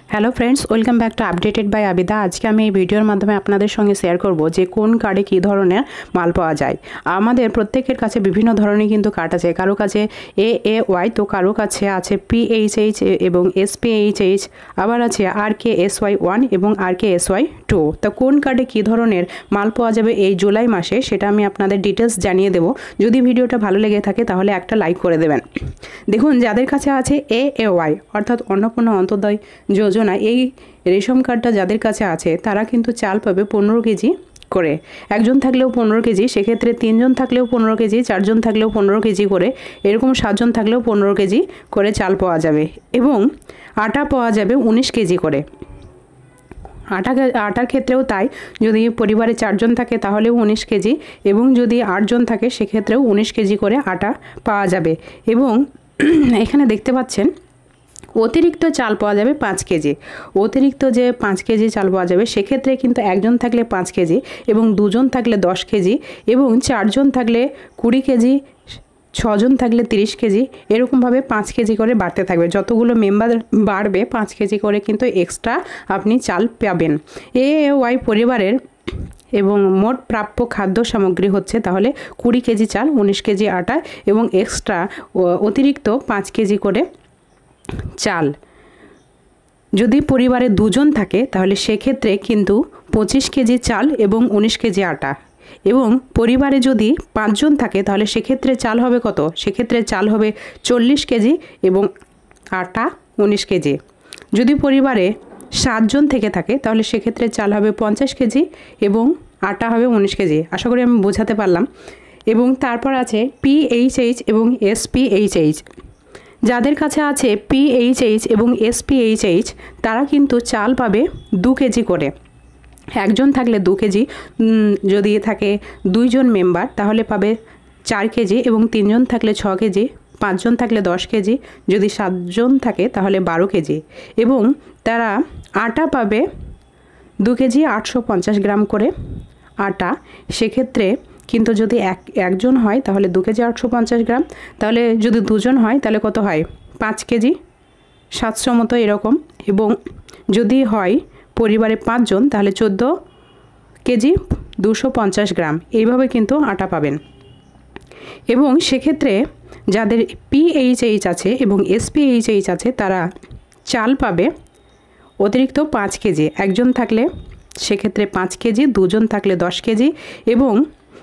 Hello friends, welcome back to updated by Abida. আজকে আমি এই ভিডিওর মাধ্যমে আপনাদের সঙ্গে শেয়ার করব যে কোন কার্ডে কী ধরনের মাল পাওয়া যায়। আমাদের প্রত্যেকের কাছে বিভিন্ন ধরনের কিন্তু কার্ড আছে। কারো কাছে AAY, তো কারো কাছে আছে PHH এবং SPHH, আবার আছে RKSY1 এবং RKSY2। তো কোন কার্ডে কী ধরনের মাল পাওয়া যাবে এই জুলাই মাসে সেটা আমি আপনাদের ডিটেলস জানিয়ে দেব। যদি ভিডিওটা ভালো লেগে থাকে তাহলে একটা লাইক করে দেবেন। দেখুন, যাদের কাছে আছে AAY অর্থাৎ অন্নপূর্ণা অন্তোদয় যোজনা, এই রেশন কার্ডটা যাদের কাছে আছে তারা কিন্তু চাল পাবে 15 কেজি করে। একজন থাকলেও 15 কেজি, সেক্ষেত্রে 3 জন থাকলেও 15 কেজি, 4 জন থাকলেও 15 কেজি করে, এরকম 7 জন থাকলেও 15 কেজি করে চাল পাওয়া যাবে। এবং আটা পাওয়া যাবে 19 কেজি করে। আটার ক্ষেত্রেও তাই, যদি পরিবারে 4 জন থাকে তাহলেও 19 কেজি, এবং যদি 8 জন থাকে সেক্ষেত্রেও 19 কেজি করে আটা পাওয়া যাবে। এবং এখানে দেখতে পাচ্ছেন অতিরিক্ত চাল পাওয়া যাবে 5 কেজি। অতিরিক্ত যে 5 কেজি চাল পাওয়া যাবে সেক্ষেত্রে কিন্তু একজন থাকলে 5 কেজি, এবং 2 জন থাকলে 10 কেজি, এবং 4 জন থাকলে 20 কেজি, 6 জন থাকলে 30 কেজি, এরকমভাবে 5 কেজি করে বাড়তে থাকবে। যতগুলো মেম্বার বাড়বে 5 কেজি করে কিন্তু এক্সট্রা আপনি চাল পাবেন। AAY পরিবারের এবং মোট প্রাপ্য খাদ্য সামগ্রী হচ্ছে তাহলে 20 কেজি চাল, 19 কেজি আটা এবং এক্সট্রা অতিরিক্ত 5 কেজি করে চাল। যদি পরিবারে 2 জন থাকে তাহলে সেক্ষেত্রে কিন্তু 25 কেজি চাল এবং 19 কেজি আটা। এবং পরিবারে যদি 5 জন থাকে তাহলে সেক্ষেত্রে চাল হবে কত? সেক্ষেত্রে চাল হবে 40 কেজি এবং আটা 19 কেজি। যদি পরিবারে 7 জন থেকে থাকে তাহলে সেক্ষেত্রে চাল হবে 50 কেজি এবং আটা হবে 19 কেজি। আশা করি আমি বোঝাতে পারলাম। এবং তারপর আছে PHH এবং SPHH। যাদের কাছে আছে PHH এবং SPHH তারা কিন্তু চাল পাবে 2 কেজি করে। একজন থাকলে 2 কেজি, যদি থাকে 2 জন মেম্বার তাহলে পাবে 4 কেজি, এবং 3 জন থাকলে 6 কেজি, 5 জন থাকলে 10 কেজি, যদি 7 জন থাকে তাহলে 12 কেজি। এবং তারা আটা পাবে 2 কেজি 850 গ্রাম করে আটা। সেক্ষেত্রে কিন্তু যদি একজন হয় তাহলে 2 কেজি 850 গ্রাম, তাহলে যদি 2 জন হয় তাহলে কত হয়? 5 কেজি 700 মতো এরকম। এবং যদি হয় পরিবারে 5 জন তাহলে 14 কেজি 250 গ্রাম, এইভাবে কিন্তু আটা পাবেন। এবং সেক্ষেত্রে যাদের PHH আছে এবং SPHH আছে তারা চাল পাবে অতিরিক্ত 5 কেজি। একজন থাকলে সেক্ষেত্রে 5 কেজি, 2 জন থাকলে 10 কেজি, এবং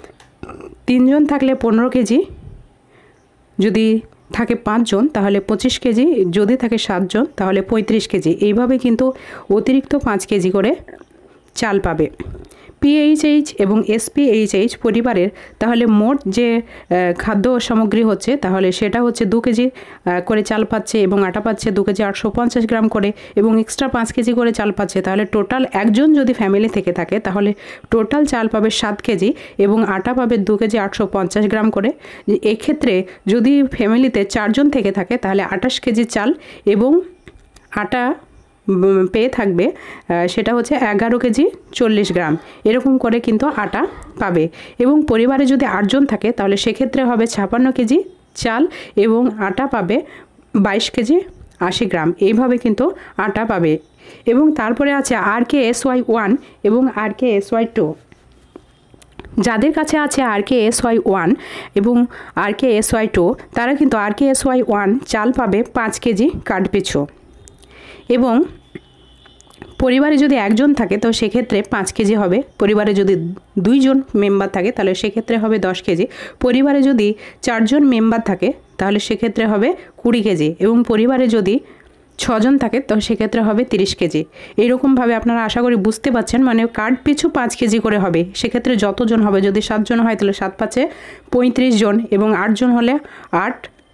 3 জন থাকলে 15 কেজি, যদি থাকে 5 জন তাহলে 25 কেজি, যদি থাকে 7 জন তাহলে 35 কেজি। এইভাবে কিন্তু অতিরিক্ত 5 কেজি করে চাল পাবে। PHH এবং SPHH পরিবারের তাহলে মোট যে খাদ্য সামগ্রী হচ্ছে তাহলে সেটা হচ্ছে 2 কেজি করে চাল পাচ্ছে, এবং আটা পাচ্ছে 2 কেজি 850 গ্রাম করে, এবং এক্সট্রা 5 কেজি করে চাল পাচ্ছে। তাহলে টোটাল একজন যদি ফ্যামিলি থেকে থাকে তাহলে টোটাল চাল পাবে 7 কেজি এবং আটা পাবে 2 কেজি 850 গ্রাম করে। এক্ষেত্রে যদি ফ্যামিলিতে 4 জন থেকে থাকে তাহলে 28 কেজি চাল এবং আটা পেয়ে থাকবে, সেটা হচ্ছে 11 কেজি 40 গ্রাম, এরকম করে কিন্তু আটা পাবে। এবং পরিবারে যদি 8 জন থাকে তাহলে সেক্ষেত্রে হবে 56 কেজি চাল এবং আটা পাবে 22 কেজি 80 গ্রাম, এইভাবে কিন্তু আটা পাবে। এবং তারপরে আছে RKSY1 এবং RKSY2। যাদের কাছে আছে RKSY1 এবং RKSY2 তারা কিন্তু RKSY1 চাল পাবে 5 কেজি কার্ড পিছু। এবং পরিবারে যদি 1 জন থাকে তো সেক্ষেত্রে 5 কেজি হবে। পরিবারে যদি 2 জন মেম্বার থাকে তাহলে সেক্ষেত্রে হবে 10 কেজি। পরিবারে যদি 4 জন মেম্বার থাকে তাহলে সেক্ষেত্রে হবে 20 কেজি, এবং পরিবারে যদি 6 জন থাকে তো সেক্ষেত্রে হবে 30 কেজি। এইরকমভাবে আপনারা আশা করি বুঝতে পারছেন, মানে কার্ড পিছু 5 কেজি করে হবে। সেক্ষেত্রে যতজন হবে, যদি 7 জন হয় তাহলে 7 পাঁচে 35 জন, এবং 8 জন হলে 8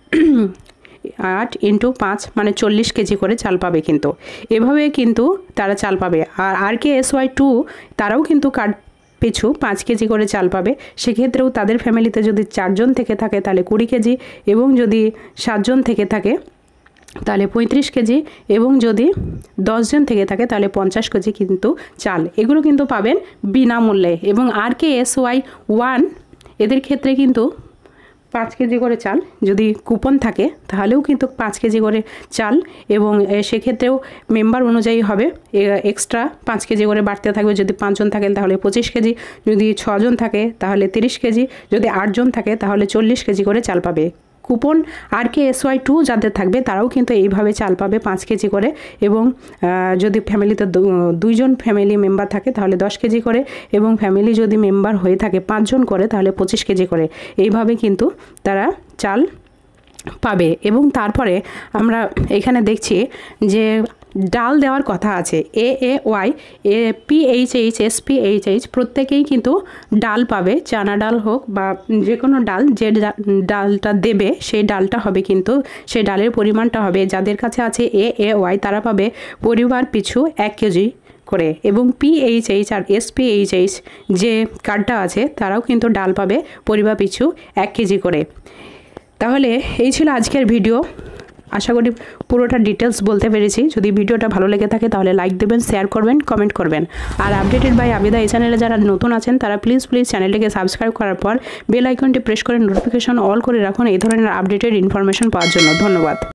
× 5 মানে 40 কেজি করে চাল পাবে। কিন্তু এভাবে কিন্তু তারা চাল পাবে। আর RKSY2 তারাও কিন্তু কার্ড পিছু 5 কেজি করে চাল পাবে। সেক্ষেত্রেও তাদের ফ্যামিলিতে যদি 4 জন থেকে থাকে তাহলে 20 কেজি, এবং যদি 7 জন থেকে থাকে তাহলে 35 কেজি, এবং যদি 10 জন থেকে থাকে তাহলে 50 কেজি কিন্তু চাল। এগুলো কিন্তু পাবেন বিনামূল্যে। এবং RKSY1 এদের ক্ষেত্রে কিন্তু 5 কেজি করে চাল, যদি কুপন থাকে তাহলেও কিন্তু 5 কেজি করে চাল, এবং সেক্ষেত্রেও মেম্বার অনুযায়ী হবে এক্সট্রা 5 কেজি করে বাড়তে থাকবে। যদি 5 জন থাকে তাহলে 25 কেজি, যদি 6 জন থাকে তাহলে 30 কেজি, যদি 8 জন থাকে তাহলে 40 কেজি করে চাল পাবে। কুপন RKSY2 যাদের থাকবে তারাও কিন্তু এইভাবে চাল পাবে 5 কেজি করে, এবং যদি ফ্যামিলিতে 2 জন ফ্যামিলি মেম্বার থাকে তাহলে 10 কেজি করে, এবং ফ্যামিলি যদি মেম্বার হয়ে থাকে 5 জন করে তাহলে 25 কেজি করে। এইভাবে কিন্তু তারা চাল পাবে। এবং তারপরে আমরা এখানে দেখছি যে ডাল দেওয়ার কথা আছে, AAY, PHH, SPHH প্রত্যেকেই কিন্তু ডাল পাবে। চানা ডাল হোক বা যে কোনো ডাল, যে ডালটা দেবে সেই ডালটা হবে কিন্তু সেই ডালের পরিমাণটা হবে, যাদের কাছে আছে AAY তারা পাবে পরিবার পিছু 1 কেজি করে, এবং PHH আর SPHH যে কার্ডটা আছে তারাও কিন্তু ডাল পাবে পরিবার পিছু 1 কেজি করে। তাহলে এই ছিল আজকের ভিডিও। আশা করি পুরোটা ডিটেলস বলতে পেরেছি। যদি ভিডিওটা ভালো লেগে থাকে তাহলে লাইক দেবেন, শেয়ার করবেন, কমেন্ট করবেন। আর আপডেটেড বাই আবিদা এই চ্যানেলে যারা নতুন আছেন তারা প্লিজ চ্যানেলটিকে সাবস্ক্রাইব করার পর বেল আইকনটি প্রেস করে নোটিফিকেশন অল করে রাখুন এই ধরনের আপডেটেড ইনফরমেশন পাওয়ার জন্য। ধন্যবাদ।